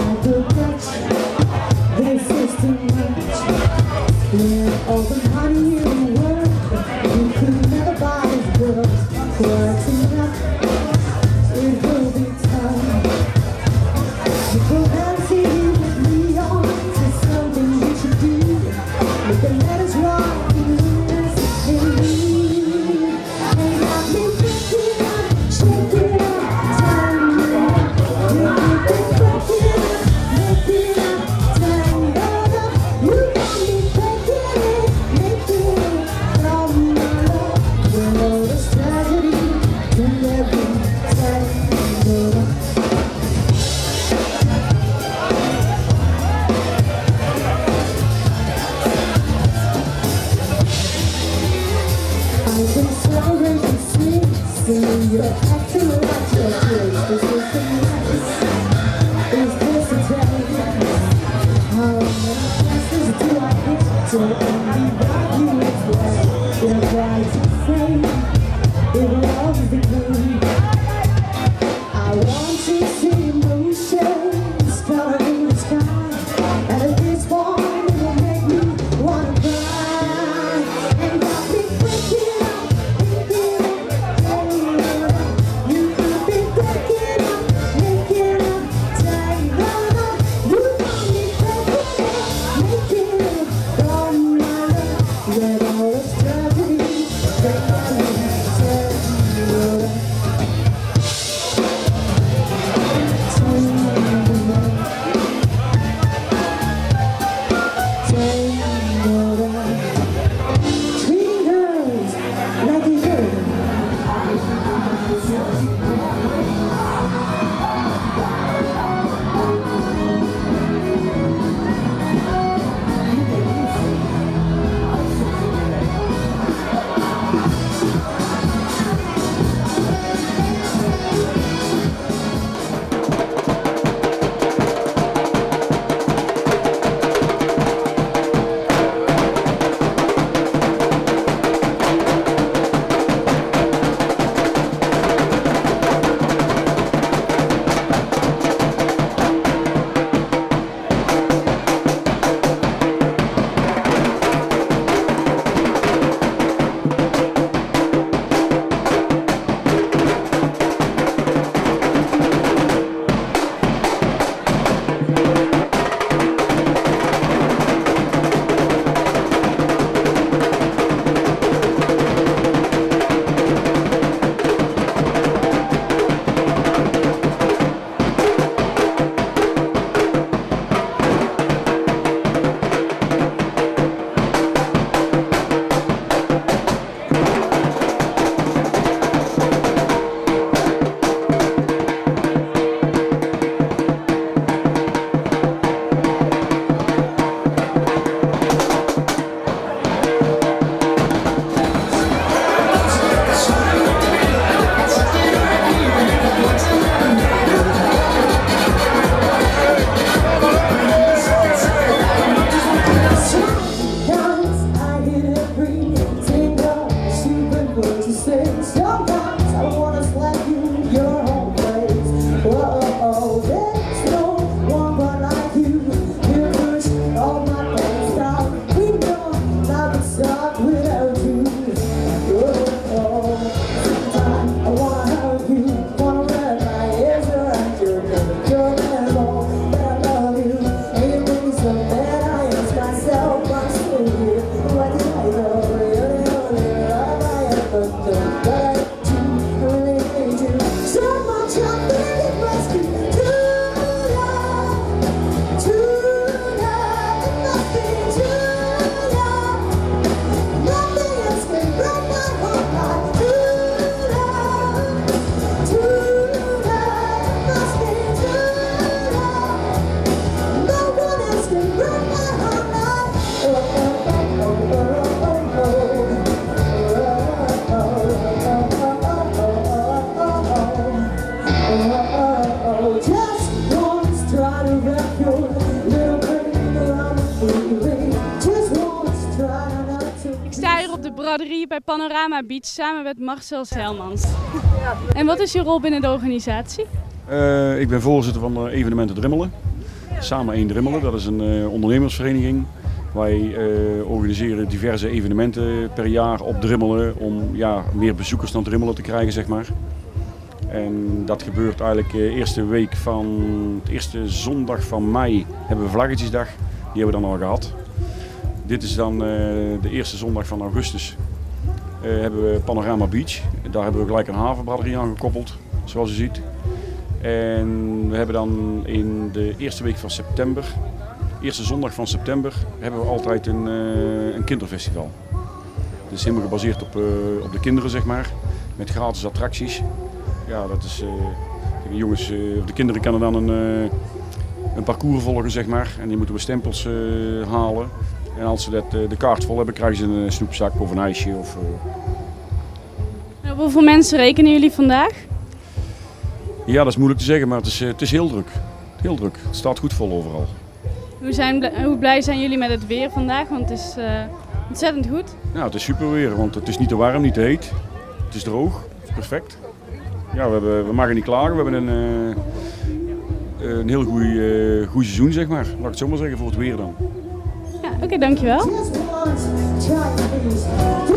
braderie bij Panorama Beach samen met Marcel Zijlmans. En wat is je rol binnen de organisatie? Ik ben voorzitter van Evenementen Drimmelen. Samen Eén Drimmelen, dat is een ondernemersvereniging. Wij organiseren diverse evenementen per jaar op Drimmelen om meer bezoekers naar Drimmelen te krijgen, zeg maar. En dat gebeurt eigenlijk de eerste zondag van mei hebben we Vlaggetjesdag. Die hebben we dan al gehad. Dit is dan de eerste zondag van augustus. Hebben we Panorama Beach. Daar hebben we gelijk een havenbraderie aan gekoppeld, zoals u ziet. En we hebben dan in de eerste week van september, eerste zondag van september, hebben we altijd een kinderfestival. Dat is helemaal gebaseerd op de kinderen, zeg maar, met gratis attracties. Ja, dat is, de kinderen kunnen dan een parcours volgen, zeg maar, en die moeten we stempels halen. En als ze de kaart vol hebben, krijgen ze een snoepzak of een ijsje. Op hoeveel mensen rekenen jullie vandaag? Ja, dat is moeilijk te zeggen, maar het is heel druk. Heel druk. Het staat goed vol overal. Hoe blij zijn jullie met het weer vandaag? Want het is ontzettend goed. Ja, het is super weer, want het is niet te warm, niet te heet. Het is droog, perfect. Ja, we mogen niet klagen. We hebben een heel goed seizoen, zeg maar. Laat ik het zo maar zeggen, voor het weer dan. Ja, oké, dankjewel.